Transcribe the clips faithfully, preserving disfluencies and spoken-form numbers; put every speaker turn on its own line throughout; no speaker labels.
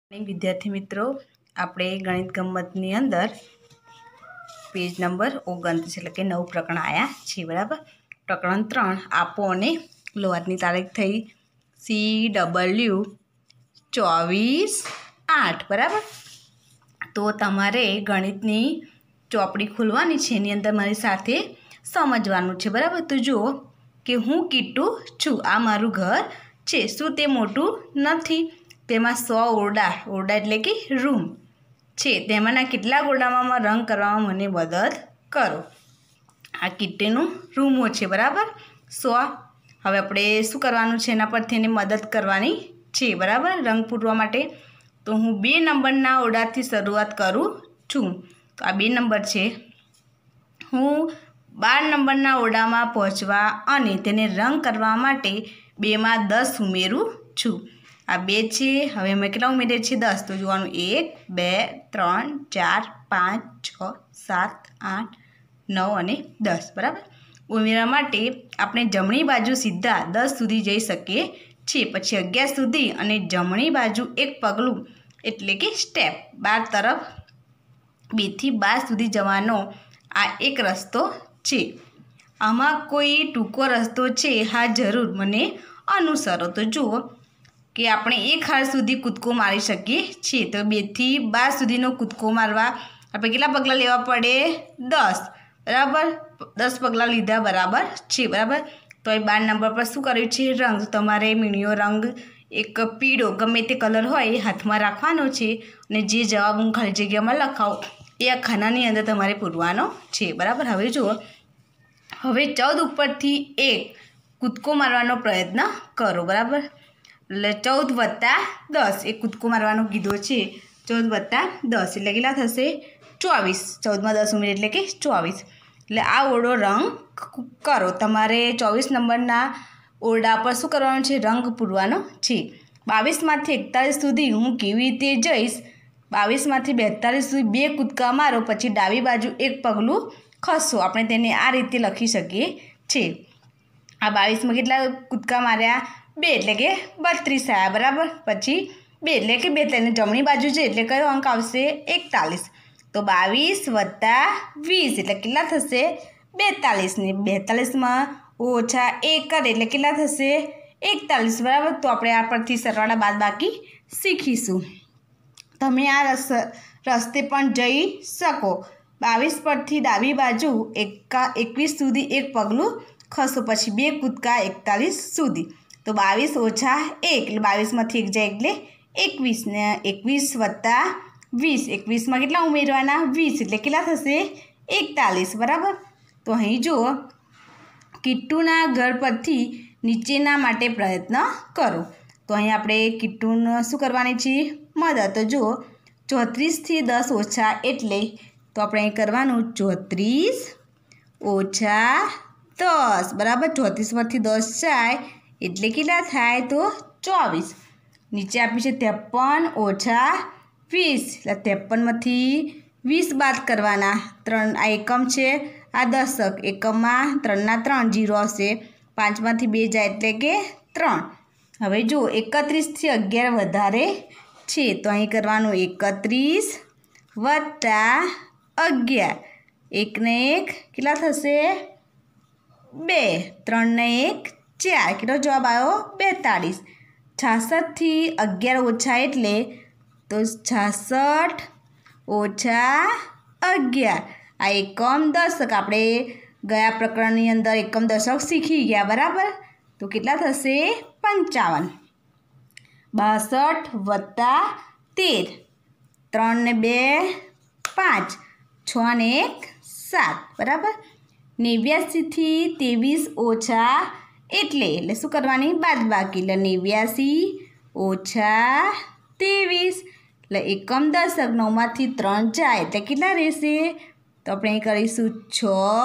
विद्यार्थी मित्रों આપણે ગણિત ગમ્મતની અંદર પેજ નંબર ઓગણત્રીસ એટલે કે નવ પ્રકરણ આવ્યા છે બરાબર। પ્રકરણ ત્રણ આપો અને લો। આજની તારીખ થઈ સી ડબલ્યુ ચોવીસ આઠ બરાબર। તો તમારે ગણિતની ચોપડી ખોલવાની છે, એની અંદર મારી સાથે સમજવાનું છે બરાબર। તો જુઓ કે હું કીટુ છું, આ મારું ઘર છે। શું તે મોટું નથી? તેમાં સો ઓરડા ઓરડા એટલે કે રૂમ છે, તેમાંના કેટલાક ઓરડામાં રંગ કરવામાં મને મદદ કરો। આ કીટીનું રૂમો છે બરાબર, સો। હવે આપણે શું કરવાનું છે, એના પરથી એને મદદ કરવાની છે બરાબર, રંગ પૂરવા માટે। તો હું બે નંબરના ઓરડાથી શરૂઆત કરું છું। તો આ બે નંબર છે। હું બાર નંબરના ઓરડામાં પહોંચવા અને તેને રંગ કરવા માટે બેમાં દસ ઉમેરું છું। આ બે છે, હવે અમે કેટલા ઉમેરીએ છીએ? દસ। તો જોવાનું એક બે ત્રણ ચાર પાંચ છ સાત આઠ નવ અને દસ બરાબર। ઉમેરવા માટે આપણે જમણી બાજુ સીધા દસ સુધી જઈ શકીએ છીએ, પછી અગિયાર સુધી અને જમણી બાજુ એક પગલું એટલે કે સ્ટેપ બાર તરફ બેથી બાર સુધી જવાનો આ એક રસ્તો છે। આમાં કોઈ ટૂંકો રસ્તો છે? હા જરૂર, મને અનુસરો। તો જુઓ કે આપણે એક હાર સુધી કૂદકો મારી શકીએ છીએ। તો બેથી બાર સુધીનો કૂદકો મારવા આપણે કેટલા પગલાં લેવા પડે? દસ બરાબર, દસ પગલાં લીધા બરાબર છે બરાબર। તો એ બાર નંબર પર શું કર્યું છે? રંગ। તમારે મીણિયો રંગ એક પીળો ગમે તે કલર હોય એ હાથમાં રાખવાનો છે, અને જે જવાબ હું ખાલી જગ્યામાં લખાવું એ આ ખાનાની અંદર તમારે પૂરવાનો છે બરાબર। હવે જુઓ, હવે ચૌદ ઉપરથી એક કૂદકો મારવાનો પ્રયત્ન કરો બરાબર। એટલે ચૌદ વત્તા દસ એક કૂદકો મારવાનો કીધો છે, ચૌદ વત્તા દસ એટલે કેટલા થશે? ચોવીસ। ચૌદમાં દસ ઉમેરી એટલે કે ચોવીસ। એટલે આ ઓરડો રંગ કરો। તમારે ચોવીસ નંબરના ઓરડા પર શું કરવાનું છે? રંગ પૂરવાનો છે। બાવીસમાંથી એકતાલીસ સુધી હું કેવી રીતે જઈશ? બાવીસમાંથી બેતાલીસ સુધી બે કૂદકા મારો, પછી ડાબી બાજુ એક પગલું ખસો। આપણે તેને આ રીતે લખી શકીએ છીએ। આ બાવીસમાં કેટલા કૂદકા માર્યા? બે એટલે કે બત્રીસ આવ્યા બરાબર। પછી બે એટલે કે બેતાલીસ, જમણી બાજુ છે એટલે કયો અંક આવશે? એકતાલીસ। તો બાવીસ વત્તા વીસ એટલે કેટલા થશે? બેતાલીસ ને બેતાલીસમાં ઓછા એક કરે એટલે કેટલા થશે? એકતાલીસ બરાબર। તો આપણે આ પરથી સરવાળા બાદબાકી શીખીશું। તમે આ રસ રસ્તે પણ જઈ શકો। બાવીસ પરથી ડાબી બાજુ એકા એકવીસ સુધી એક પગલું ખસો, પછી બે કૂદકા એકતાલીસ સુધી। તો બાવીસ ઓછા એક એટલે બાવીસમાંથી એક જાય એટલે એકવીસ ને એકવીસ વત્તા વીસ, એકવીસમાં કેટલા ઉમેરવાના? વીસ એટલે કેટલા થશે? એકતાલીસ બરાબર। તો અહીં જુઓ, કીટુના ઘર પરથી નીચેના માટે પ્રયત્ન કરો। તો અહીં આપણે કીટુને શું કરવાની છે? મદદ। તો જુઓ, ચોત્રીસથી દસ ઓછા એટલે તો આપણે અહીં કરવાનું ચોત્રીસ ઓછા દસ બરાબર। ચોત્રીસમાંથી દસ જાય એટલે કેટલા થાય? તો ચોવીસ। નીચે આપ્યું છે ત્રેપન ઓછા વીસ, એટલે ત્રેપનમાંથી વીસ બાદ કરવાના। ત્રણ આ એકમ છે, આ દશક, એકમમાં ત્રણના ત્રણ જીરો આવશે, પાંચમાંથી બે જાય એટલે કે ત્રણ। હવે જુઓ, એકત્રીસથી અગિયાર વધારે છે, તો અહીં કરવાનું એકત્રીસ વત્તા અગિયાર, એકને એક કેટલા થશે? બે, ત્રણને એક ચાર, કેટલો જવાબ આવ્યો? બેતાળીસ। છાસઠથી અગિયાર ઓછા એટલે તો છાસઠ ઓછા અગિયાર, આ એકમ દશક આપણે ગયા પ્રકરણની અંદર એકમ દશક શીખી ગયા બરાબર। તો કેટલા થશે? પંચાવન। બાસઠ વત્તા તેર, ત્રણ ને બે પાંચ, છ ને એક સાત બરાબર। નેવ્યાસીથી ત્રેવીસ ઓછા એટલે એટલે શું કરવાની? બાદબાકી, એટલે નેવ્યાસી ઓછા ત્રેવીસ, એટલે એકમ દશક, નવમાંથી ત્રણ જાય એટલે કેટલા રહેશે? તો આપણે અહીં કરીશું છ,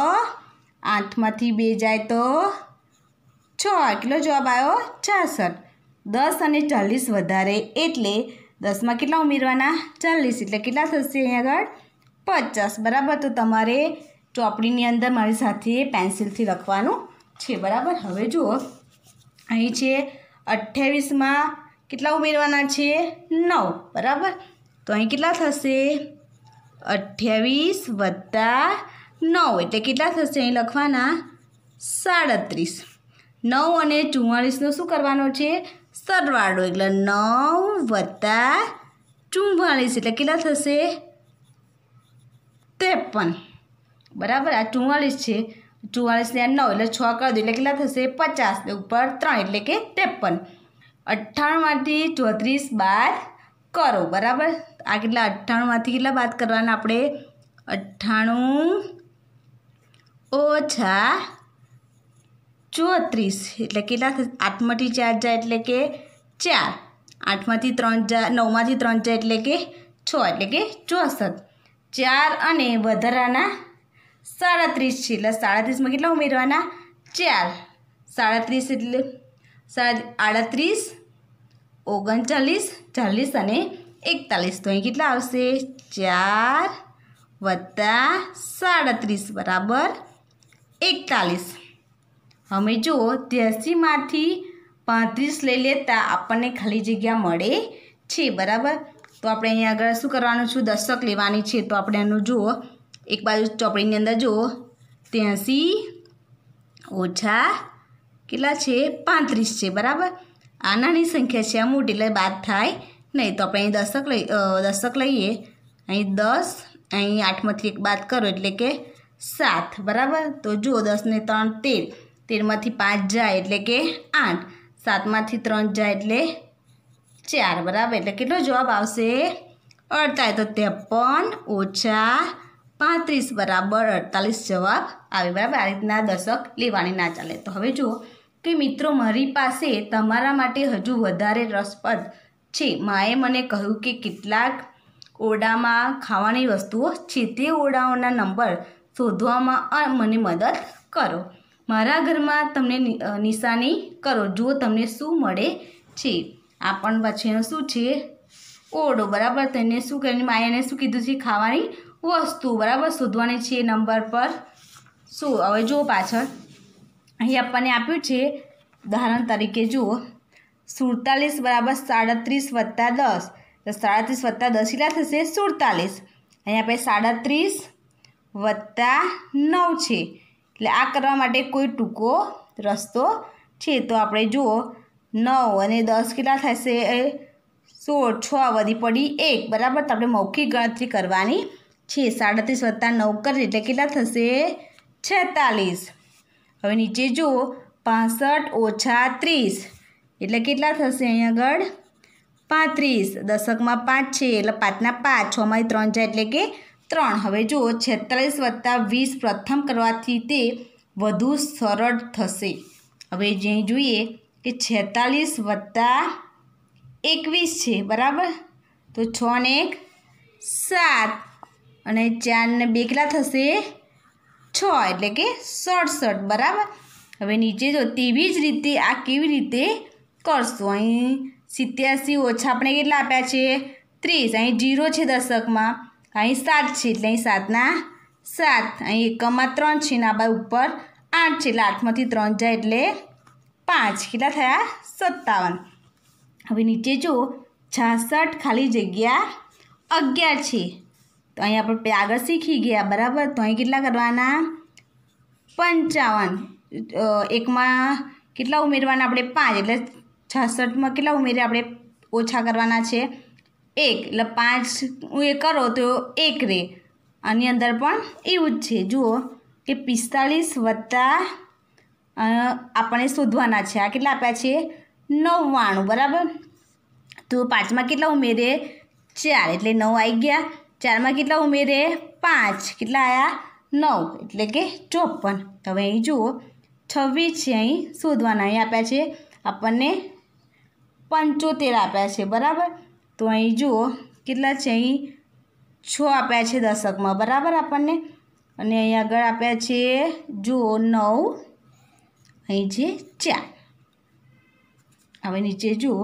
આઠમાંથી બે જાય તો છ, કેટલો જવાબ આવ્યો? છાસઠ। દસ અને ચાલીસ વધારે એટલે દસમાં કેટલા ઉમેરવાના? ચાલીસ એટલે કેટલા થશે? અહીં આગળ પચાસ બરાબર। તો તમારે ચોપડીની અંદર મારી સાથે પેન્સિલથી લખવાનું છે બરાબર। હવે જુઓ, અહીં છે અઠ્યાવીસમાં કેટલા ઉમેરવાના છે? નવ બરાબર. તો અહીં કેટલા થશે? અઠ્યાવીસ વત્તા નવ એટલે કેટલા થશે? અહીં લખવાના સાડત્રીસ. નવ અને ચુમ્માળીસનો શું કરવાનો છે? સરવાળો. એટલે નવ વત્તા ચુમ્માળીસ એટલે કેટલા થશે? ત્રેપન બરાબર. આ ચુમ્માળીસ છે, ચુમ્માળીસને આ નવ એટલે છ કરી દો એટલે કેટલા થશે? પચાસ. ઉપર ત્રણ એટલે કે ત્રેપન. અઠ્ઠાણુંમાંથી ચોત્રીસ બાદ કરો બરાબર. આ કેટલા? અઠ્ઠાણુંમાંથી કેટલા બાદ કરવાના આપણે? અઠ્ઠાણું ઓછા ચોત્રીસ એટલે કેટલા થશે? આઠમાંથી ચાર જાય એટલે કે ચાર. આઠમાંથી ત્રણ જાય, નવમાંથી ત્રણ જાય એટલે કે છ એટલે કે ચોસઠ. ચાર અને વધારાના સાડત્રીસ છે એટલે સાડત્રીસમાં કેટલા ઉમેરવાના? ચાર. સાડત્રીસ એટલે આડત્રીસ, ઓગણચાલીસ, ચાલીસ અને એકતાલીસ. તો અહીં કેટલા આવશે? ચાર વત્તા સાડત્રીસ બરાબર એકતાલીસ. અમે જુઓ ત્યાસીમાંથી પાંત્રીસ લઈ લેતા આપણને ખાલી જગ્યા મળે છે બરાબર. તો આપણે અહીંયા આગળ શું કરવાનું છે? દશક લેવાની છે. તો આપણે એનું જુઓ એક બાજુ ચોપડીની અંદર જુઓ ત્યાસી ઓછા કેટલા છે? પાંત્રીસ છે બરાબર. આ નાની સંખ્યા છે, આ મોટી એટલે બાદ થાય નહીં. તો આપણે અહીં દશક લઈ દશક લઈએ. અહીં દસ, અહીં આઠમાંથી એક બાદ કરો એટલે કે સાત બરાબર. તો જુઓ દસ ને ત્રણ તેર, તેરમાંથી પાંચ જાય એટલે કે આઠ, સાતમાંથી ત્રણ જાય એટલે ચાર બરાબર. એટલે કેટલો જવાબ આવશે? અડતાલીસ. તો ત્રેપન ઓછા પાંત્રીસ બરાબર અડતાલીસ જવાબ આવે બરાબર. આ રીતના દશક લેવાની ના ચાલે. તો હવે જુઓ કે મિત્રો મારી પાસે તમારા માટે હજુ વધારે રસપ્રદ છે. માએ મને કહ્યું કે કેટલાક ઓરડામાં ખાવાની વસ્તુઓ છે, તે ઓરડાઓના નંબર શોધવામાં મને મદદ કરો. મારા ઘરમાં તમને નિશાની કરો, જુઓ તમને શું મળે છે. આ પણ પછી એનું શું છે? ઓરડો બરાબર. તેને શું કરીને માયાને શું કીધું છે? ખાવાની વસ્તુ બરાબર શોધવાની છે નંબર પર શું. હવે જુઓ પાછળ અહીં આપણને આપ્યું છે ઉદાહરણ તરીકે જુઓ સુડતાલીસ બરાબર સાડત્રીસ વત્તા દસ. તો સાડત્રીસ વત્તા દસ કેટલા થશે? સુડતાલીસ. અહીં આપણે સાડત્રીસ વત્તા નવ છે એટલે આ કરવા માટે કોઈ ટૂંકો રસ્તો છે. તો આપણે જુઓ નવ અને દસ કેટલા થશે? સોળ, છ વધી પડી એક બરાબર. તો આપણે મૌખિક ગણતરી કરવાની છે. સાડત્રીસ વત્તા નવ કરીએ એટલે કેટલા થશે? છેતાલીસ. હવે નીચે જુઓ પાસઠ ઓછા ત્રીસ એટલે કેટલા થશે? અહીં આગળ પાંત્રીસ. દશકમાં પાંચ છે એટલે પાંચના પાંચ, છમાંથી ત્રણ જાય એટલે કે ત્રણ. હવે જુઓ છેતાલીસ વત્તા વીસ પ્રથમ કરવાથી તે વધુ સરળ થશે. હવે જે જોઈએ કે છેતાલીસ વત્તા એકવીસ છે બરાબર. તો છ ને એક સાત અને ચાર ને બે કેટલા થશે? છ એટલે કે સડસઠ બરાબર. હવે નીચે જો તેવી જ રીતે આ કેવી રીતે કરશું? અહીં સિત્યાસી ઓછા આપણે કેટલા આપ્યા છે? ત્રીસ. અહીં જીરો છે દશકમાં, અહીં સાત છે એટલે અહીં સાતના સાત. અહીં એકમમાં ત્રણ છે ને આ બાજુ ઉપર આઠ છે એટલે આઠમાંથી ત્રણ જાય એટલે પાંચ. કેટલા થયા? સત્તાવન. હવે નીચે જુઓ છાસઠ ખાલી જગ્યા અગિયાર છે. તો અહીં આપણે આગળ શીખી ગયા બરાબર. તો અહીં કેટલા કરવાના? પંચાવન. એકમાં કેટલા ઉમેરવાના આપણે? પાંચ. એટલે છાસઠમાં કેટલા ઉમેરે આપણે? ઓછા કરવાના છે એક. એટલે પાંચ એ કરો તો એક રહે. આની અંદર પણ એવું જ છે. જુઓ કે પિસ્તાલીસ વત્તા આપણને શોધવાના છે. આ કેટલા આપ્યા છે? નવ્વાણું બરાબર. તો પાંચમાં કેટલા ઉમેરે? ચાર એટલે નવ આવી ગયા. ચારમાં કેટલા ઉમેરે? પાંચ. કેટલા આવ્યા? નવ એટલે કે ચોપન. હવે અહીં જુઓ છવ્વીસ છે, અહીં શોધવાના. અહીં આપ્યા છે આપણને પંચોતેર આપ્યા છે બરાબર. તો અહીં જુઓ કેટલા છે? અહીં છ આપ્યા છે દશકમાં બરાબર આપણને. અને અહીં આગળ આપ્યા છે જુઓ નવ, અહીં છે ચાર. હવે નીચે જુઓ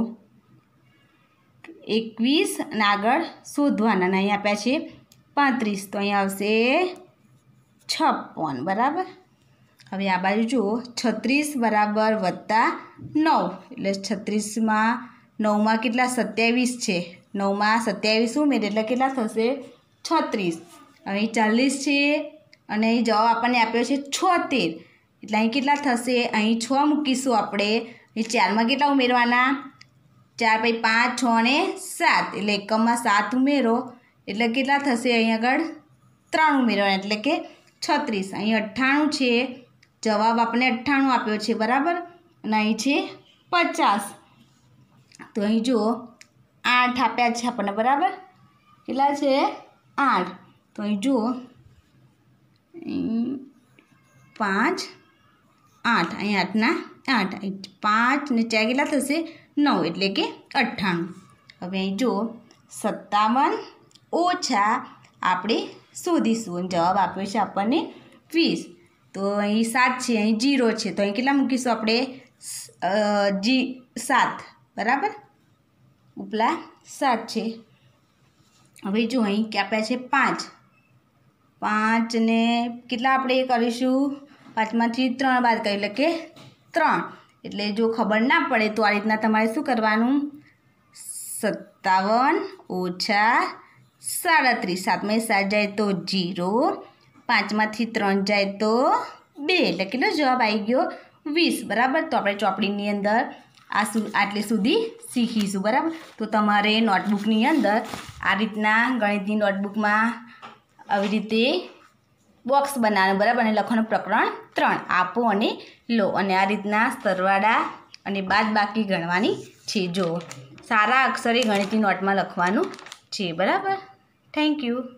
એકવીસ અને આગળ શોધવાના. અહીં આપ્યા છે પાંત્રીસ. તો અહીં આવશે છપ્પન બરાબર. હવે આ બાજુ જુઓ છત્રીસ બરાબર વત્તા નવ એટલે છત્રીસમાં નવમાં કેટલા સત્યાવીસ છે, નવમાં સત્યાવીસ ઉમેર એટલે કેટલા થશે છત્રીસ. અહીં ચાલીસ છે અને અહીં જવાબ આપણને આપ્યો છે છોતેર એટલે અહીં કેટલા થશે, અહીં છ મૂકીશું આપણે. અહીં ચારમાં કેટલા ઉમેરવાના, ચાર પછી પાંચ છ ને સાત એટલે એકમમાં સાત ઉમેરો એટલે કેટલા થશે, અહીં આગળ ત્રણ ઉમેરવાના એટલે કે છત્રીસ. અહીં અઠ્ઠાણું છે, જવાબ આપણે અઠ્ઠાણું આપ્યો છે બરાબર. અને અહીં છે પચાસ, તો અહીં જુઓ આઠ આપ્યા છે આપણને બરાબર. કેટલા છે આઠ. તો અહીં જુઓ પાંચ આઠ, અહીં આઠના આઠ, અહીં પાંચ ને ચાર કેટલા થશે નવ એટલે કે અઠ્ઠાણું. હવે અહીં જુઓ સત્તાવન ઓછા આપણે શોધીશું, જવાબ આપ્યો છે આપણને વીસ. તો અહીં સાત છે, અહીં જીરો છે, તો અહીં કેટલા મૂકીશું આપણે જી સાત બરાબર, ઉપલા સાત છે. હવે જો અહીં કે આપ્યા છે પાંચ, પાંચ ને કેટલા આપણે કરીશું, પાંચમાંથી ત્રણ બાદ કરીએ એટલે કે ત્રણ. એટલે જો ખબર ના પડે તો આ રીતના તમારે શું કરવાનું, સત્તાવન ઓછા સાડત્રીસ, સાતમાં સાત જાય તો જીરો, પાંચમાંથી ત્રણ જાય તો બે એટલે કેટલો જવાબ આવી ગયો વીસ બરાબર. તો આપણે ચોપડીની અંદર આ સુ આટલે સુધી શીખીશું બરાબર. તો તમારે નોટબુકની અંદર આ રીતના ગણિતની નોટબુકમાં આવી રીતે બોક્સ બનાવવાનું બરાબર, અને લખવાનું પ્રકરણ ત્રણ આપો અને લો, અને આ રીતના સરવાળા અને બાદ બાકી ગણવાની છે. જો સારા અક્ષરે ગણિતની નોટમાં લખવાનું છે બરાબર. Thank you.